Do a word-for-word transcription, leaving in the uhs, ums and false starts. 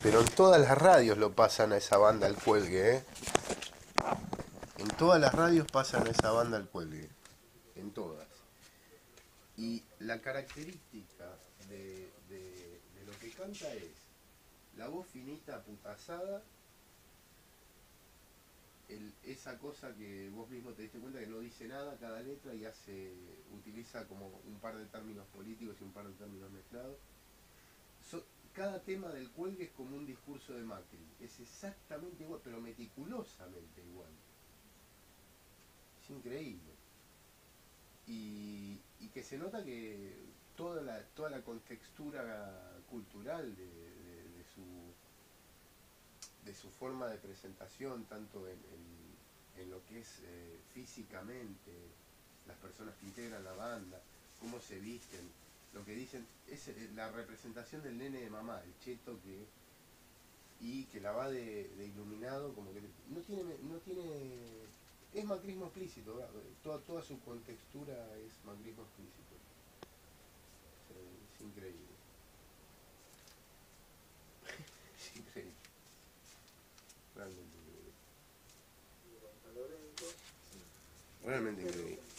Pero en todas las radios lo pasan a esa banda al cuelgue, ¿eh? En todas las radios pasan a esa banda al cuelgue. En todas. Y la característica de, de, de lo que canta es la voz finita putazada, el, esa cosa que vos mismo te diste cuenta que no dice nada cada letra y hace utiliza como un par de términos políticos y un par de términos mezclados. So, cada tema del cuelgue es como un discurso de Macri. Es exactamente igual, pero meticulosamente igual. Es increíble. Y, y que se nota que toda la, toda la contextura cultural de, de, de su de su forma de presentación, tanto en, en, en lo que es eh, físicamente, las personas que integran la banda, cómo se visten, lo que dicen, es la representación del nene de mamá, el cheto que y que la va de, de iluminado, como que no tiene, no tiene, es macrismo explícito, ¿verdad? Toda, toda su contextura es macrismo explícito. Es increíble. Es increíble. Realmente increíble. Realmente increíble.